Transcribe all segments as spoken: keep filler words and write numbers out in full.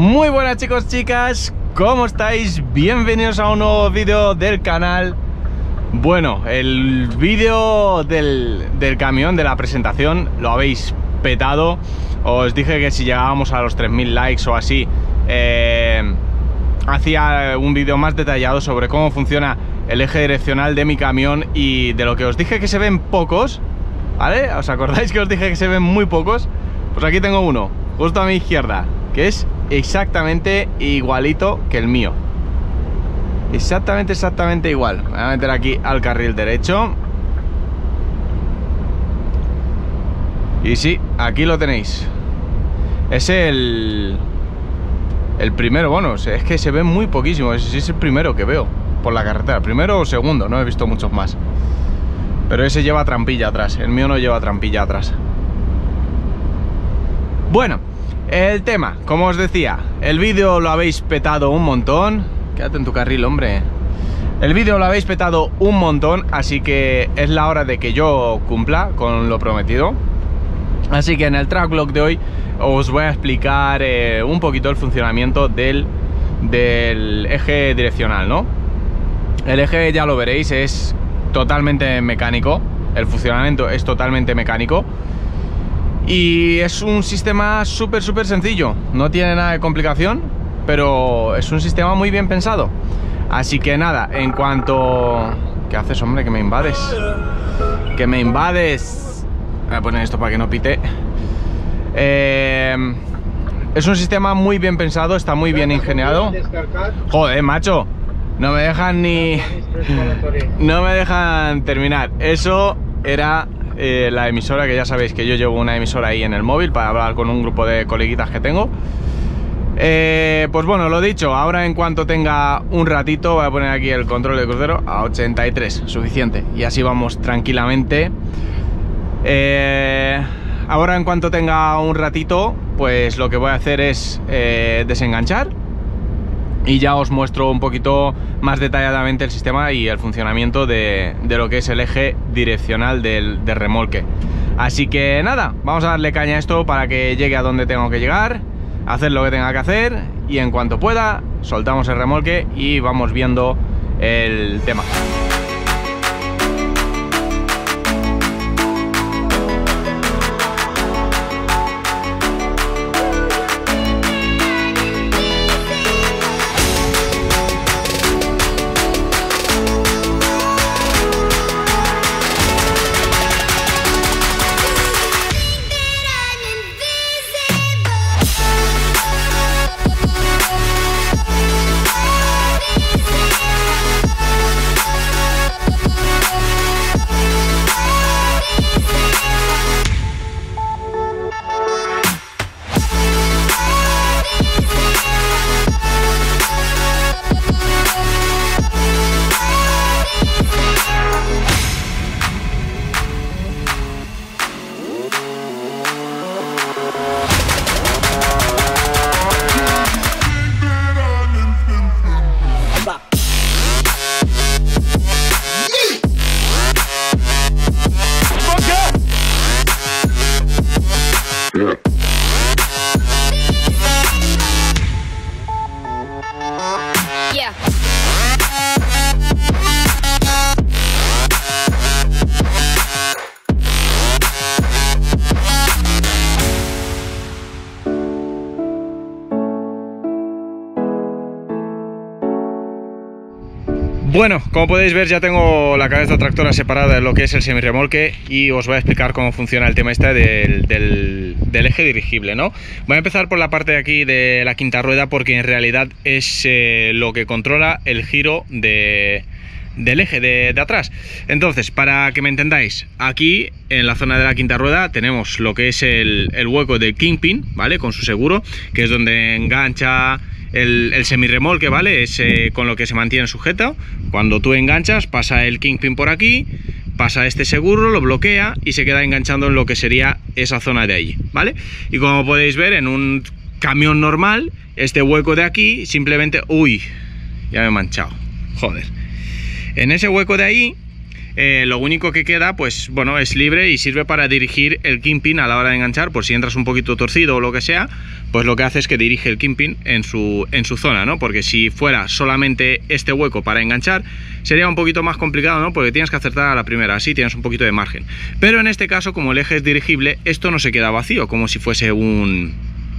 Muy buenas chicos, chicas, ¿cómo estáis? Bienvenidos a un nuevo vídeo del canal. Bueno, el vídeo del, del camión, de la presentación, lo habéis petado. Os dije que si llegábamos a los tres mil likes o así, eh, hacía un vídeo más detallado sobre cómo funciona el eje direccional de mi camión. Y de lo que os dije que se ven pocos, ¿vale? ¿Os acordáis que os dije que se ven muy pocos? Pues aquí tengo uno, justo a mi izquierda, que es exactamente igualito que el mío. Exactamente, exactamente igual. Me voy a meter aquí al carril derecho. Y sí, aquí lo tenéis. Es el... El primero, bueno, es que se ve muy poquísimo. Es, es el primero que veo por la carretera. Primero o segundo, no he visto muchos más. Pero ese lleva trampilla atrás. El mío no lleva trampilla atrás. Bueno, el tema, como os decía, el vídeo lo habéis petado un montón. Quédate en tu carril, hombre. El vídeo lo habéis petado un montón, así que es la hora de que yo cumpla con lo prometido. Así que en el track vlog de hoy os voy a explicar eh, un poquito el funcionamiento del, del eje direccional, ¿no? El eje, ya lo veréis, es totalmente mecánico. El funcionamiento es totalmente mecánico. Y es un sistema súper, súper sencillo. No tiene nada de complicación, pero es un sistema muy bien pensado. Así que nada, en cuanto... ¿Qué haces, hombre? Que me invades. Que me invades. Voy a poner esto para que no pite. Eh, es un sistema muy bien pensado, está muy bien ingeniado. Joder, macho. No me dejan ni... No me dejan terminar. Eso era... Eh, la emisora, que ya sabéis que yo llevo una emisora ahí en el móvil para hablar con un grupo de coleguitas que tengo. Eh, pues bueno, lo dicho, ahora en cuanto tenga un ratito voy a poner aquí el control de crucero a ochenta y tres, suficiente, y así vamos tranquilamente. Eh, ahora en cuanto tenga un ratito, pues lo que voy a hacer es eh, desenganchar y ya os muestro un poquito más detalladamente el sistema y el funcionamiento de, de lo que es el eje direccional del, del remolque. Así que nada, vamos a darle caña a esto para que llegue a donde tengo que llegar, hacer lo que tenga que hacer, y en cuanto pueda soltamos el remolque y vamos viendo el tema. Bueno, como podéis ver, ya tengo la cabeza tractora separada de lo que es el semirremolque y os voy a explicar cómo funciona el tema este del, del, del eje dirigible, ¿no? Voy a empezar por la parte de aquí de la quinta rueda, porque en realidad es eh, lo que controla el giro de, del eje de, de atrás. Entonces, para que me entendáis, aquí en la zona de la quinta rueda tenemos lo que es el, el hueco del kingpin, ¿vale? Con su seguro, que es donde engancha el, el semirremolque, ¿vale? Es eh, con lo que se mantiene sujeto. Cuando tú enganchas, pasa el kingpin por aquí, pasa este seguro, lo bloquea y se queda enganchando en lo que sería esa zona de allí, ¿vale? Y como podéis ver, en un camión normal, este hueco de aquí simplemente... Uy, ya me he manchado, joder. En ese hueco de ahí Eh, lo único que queda, pues bueno, es libre y sirve para dirigir el kingpin a la hora de enganchar. Por si entras un poquito torcido o lo que sea, pues lo que hace es que dirige el kingpin en su, en su zona, ¿no? Porque si fuera solamente este hueco para enganchar, sería un poquito más complicado, ¿no? Porque tienes que acertar a la primera, así tienes un poquito de margen. Pero en este caso, como el eje es dirigible, esto no se queda vacío, como si fuese un...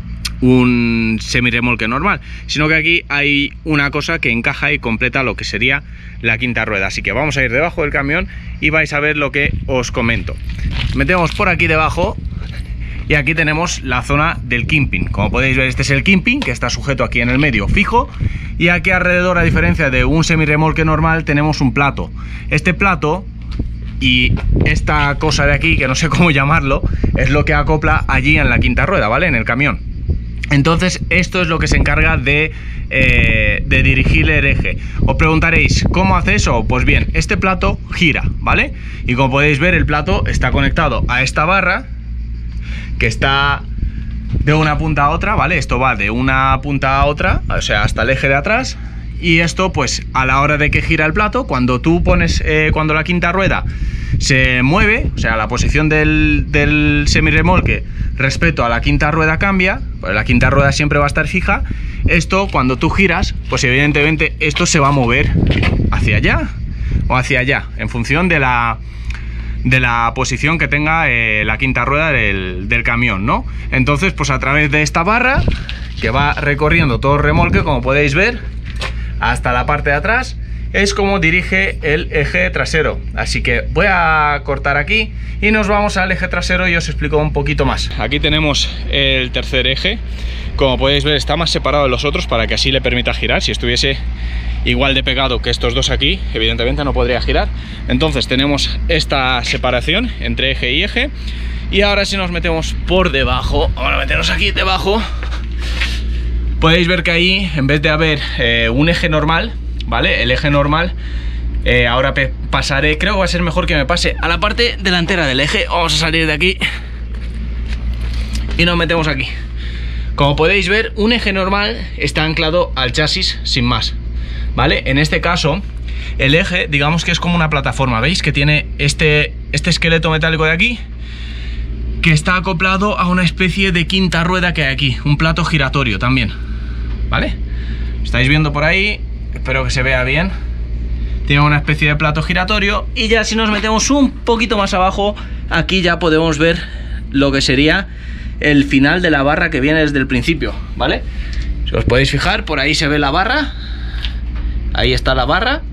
un semirremolque normal, sino que aquí hay una cosa que encaja y completa lo que sería la quinta rueda. Así que vamos a ir debajo del camión y vais a ver lo que os comento. Metemos por aquí debajo y aquí tenemos la zona del kingpin. Como podéis ver, este es el kingpin, que está sujeto aquí en el medio fijo, y aquí alrededor, a diferencia de un semirremolque normal, tenemos un plato. Este plato y esta cosa de aquí, que no sé cómo llamarlo, es lo que acopla allí en la quinta rueda, ¿vale? En el camión. Entonces esto es lo que se encarga de, eh, de dirigir el eje. Os preguntaréis, ¿cómo hace eso? Pues bien, este plato gira, ¿vale? Y como podéis ver, el plato está conectado a esta barra, que está de una punta a otra, ¿vale? Esto va de una punta a otra, o sea, hasta el eje de atrás. Y esto, pues, a la hora de que gira el plato, cuando tú pones, eh, cuando la quinta rueda se mueve, o sea, la posición del, del semirremolque respecto a la quinta rueda cambia, pues la quinta rueda siempre va a estar fija. Esto, cuando tú giras, pues evidentemente esto se va a mover hacia allá o hacia allá, en función de la, de la posición que tenga eh, la quinta rueda del, del camión, ¿no? Entonces, pues a través de esta barra, que va recorriendo todo el remolque, como podéis ver, hasta la parte de atrás, es como dirige el eje trasero. Así que voy a cortar aquí y nos vamos al eje trasero y os explico un poquito más. Aquí tenemos el tercer eje. Como podéis ver, está más separado de los otros para que así le permita girar. Si estuviese igual de pegado que estos dos aquí, evidentemente no podría girar. Entonces tenemos esta separación entre eje y eje. Y ahora, si nos metemos por debajo, vamos a meternos aquí debajo, podéis ver que ahí, en vez de haber eh, un eje normal, ¿vale? El eje normal, eh, ahora pasaré, creo que va a ser mejor que me pase a la parte delantera del eje. Vamos a salir de aquí y nos metemos aquí. Como podéis ver, un eje normal está anclado al chasis sin más, ¿vale? En este caso, el eje, digamos que es como una plataforma, ¿veis? Que tiene este, este esqueleto metálico de aquí, que está acoplado a una especie de quinta rueda que hay aquí, un plato giratorio también, ¿vale? Estáis viendo por ahí, espero que se vea bien. Tiene una especie de plato giratorio. Y ya, si nos metemos un poquito más abajo, aquí ya podemos ver lo que sería el final de la barra que viene desde el principio, ¿vale? Si os podéis fijar, por ahí se ve la barra. Ahí está la barra.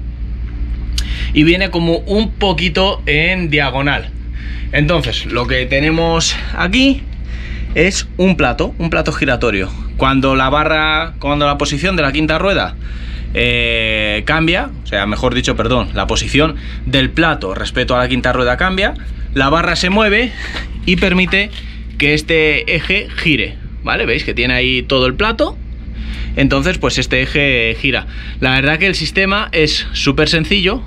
Y viene como un poquito en diagonal. Entonces, lo que tenemos aquí es un plato, un plato giratorio. Cuando la barra, cuando la posición de la quinta rueda eh, cambia, o sea, mejor dicho, perdón, la posición del plato respecto a la quinta rueda cambia, la barra se mueve y permite que este eje gire, ¿vale? Veis que tiene ahí todo el plato. Entonces, pues este eje gira. La verdad que el sistema es súper sencillo.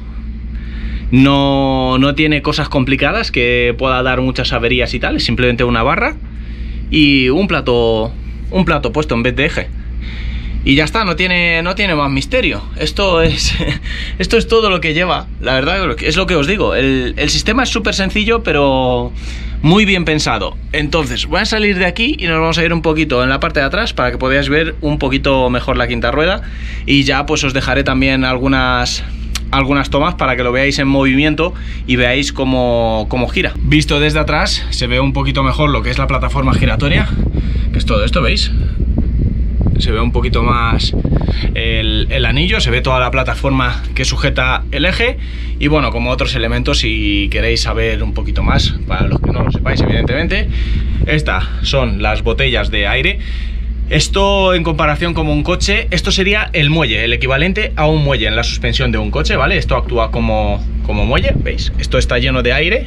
No, no tiene cosas complicadas que pueda dar muchas averías y tal. Es simplemente una barra y un plato, un plato puesto en vez de eje. Y ya está, no tiene, no tiene más misterio. Esto es, esto es todo lo que lleva. La verdad es lo que os digo. El, el sistema es súper sencillo, pero muy bien pensado. Entonces, voy a salir de aquí y nos vamos a ir un poquito en la parte de atrás para que podáis ver un poquito mejor la quinta rueda. Y ya pues os dejaré también algunas... algunas tomas para que lo veáis en movimiento y veáis cómo, cómo gira. Visto desde atrás se ve un poquito mejor lo que es la plataforma giratoria, que es todo esto, ¿veis? Se ve un poquito más el, el anillo, se ve toda la plataforma que sujeta el eje y bueno, como otros elementos, si queréis saber un poquito más, para los que no lo sepáis evidentemente, estas son las botellas de aire. Esto, en comparación con un coche, esto sería el muelle, el equivalente a un muelle en la suspensión de un coche, ¿vale? Esto actúa como, como muelle, ¿veis? Esto está lleno de aire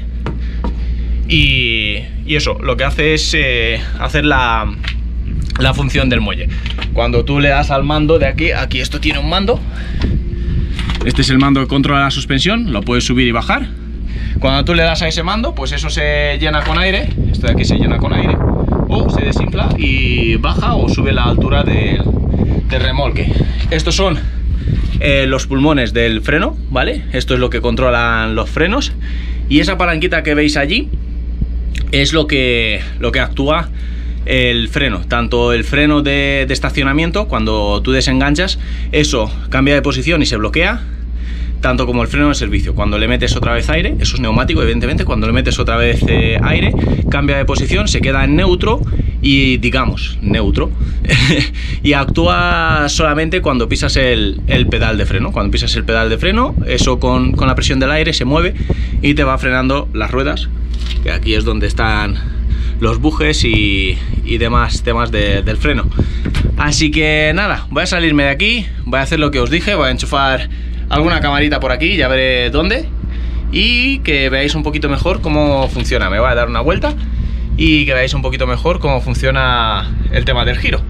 y, y eso, lo que hace es eh, hacer la, la función del muelle. Cuando tú le das al mando de aquí, aquí esto tiene un mando. Este es el mando que controla la suspensión, lo puedes subir y bajar. Cuando tú le das a ese mando, pues eso se llena con aire, esto de aquí se llena con aire. O se desinfla y baja o sube la altura del, del remolque. Estos son eh, los pulmones del freno, ¿vale? Esto es lo que controlan los frenos. Y esa palanquita que veis allí es lo que, lo que actúa el freno, tanto el freno de, de estacionamiento, cuando tú desenganchas, eso cambia de posición y se bloquea, tanto como el freno de servicio. Cuando le metes otra vez aire, eso es neumático evidentemente, cuando le metes otra vez eh, aire, cambia de posición, se queda en neutro y digamos neutro y actúa solamente cuando pisas el, el pedal de freno. Cuando pisas el pedal de freno, eso con, con la presión del aire se mueve y te va frenando las ruedas, que aquí es donde están los bujes y, y demás temas de, del freno. Así que nada, voy a salirme de aquí, voy a hacer lo que os dije, voy a enchufar alguna camarita por aquí, ya veré dónde, y que veáis un poquito mejor cómo funciona. Me voy a dar una vuelta y que veáis un poquito mejor cómo funciona el tema del giro.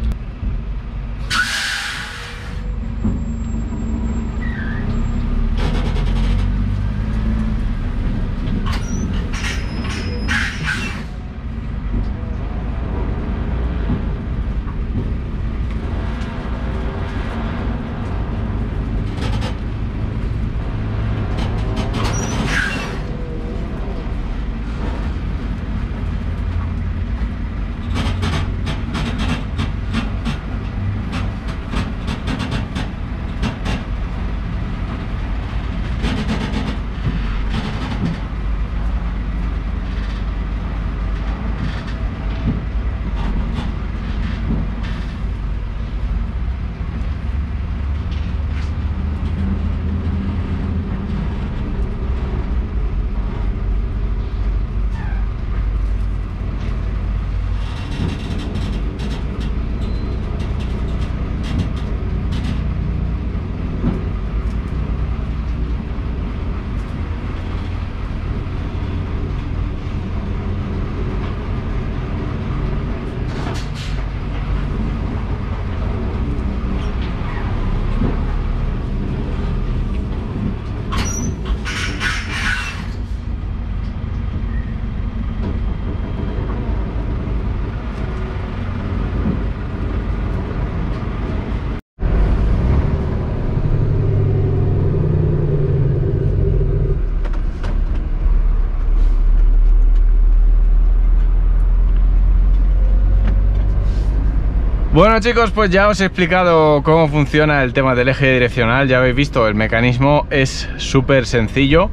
Bueno chicos, pues ya os he explicado cómo funciona el tema del eje direccional. Ya habéis visto, el mecanismo es súper sencillo,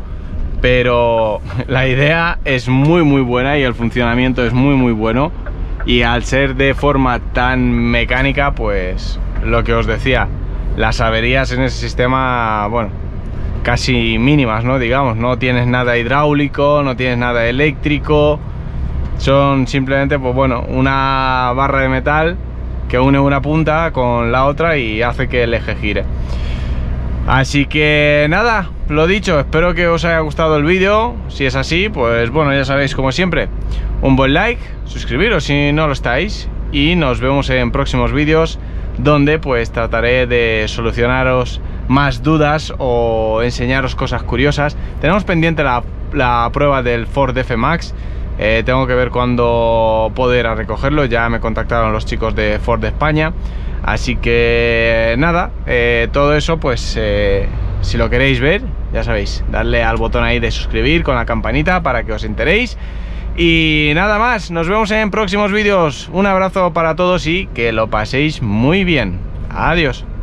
pero la idea es muy muy buena y el funcionamiento es muy muy bueno. Y al ser de forma tan mecánica, pues lo que os decía, las averías en ese sistema, bueno, casi mínimas, ¿no? Digamos, no tienes nada hidráulico, no tienes nada eléctrico. Son simplemente, pues bueno, una barra de metal que une una punta con la otra y hace que el eje gire. Así que nada, lo dicho, espero que os haya gustado el vídeo. Si es así, pues bueno, ya sabéis, como siempre, un buen like, suscribiros si no lo estáis, y nos vemos en próximos vídeos donde pues trataré de solucionaros más dudas o enseñaros cosas curiosas. Tenemos pendiente la, la prueba del Ford F-Max. Eh, tengo que ver cuándo poder a recogerlo. Ya me contactaron los chicos de Ford de España. Así que nada, eh, todo eso pues eh, si lo queréis ver, ya sabéis, darle al botón ahí de suscribir con la campanita para que os enteréis. Y nada más, nos vemos en próximos vídeos. Un abrazo para todos y que lo paséis muy bien. Adiós.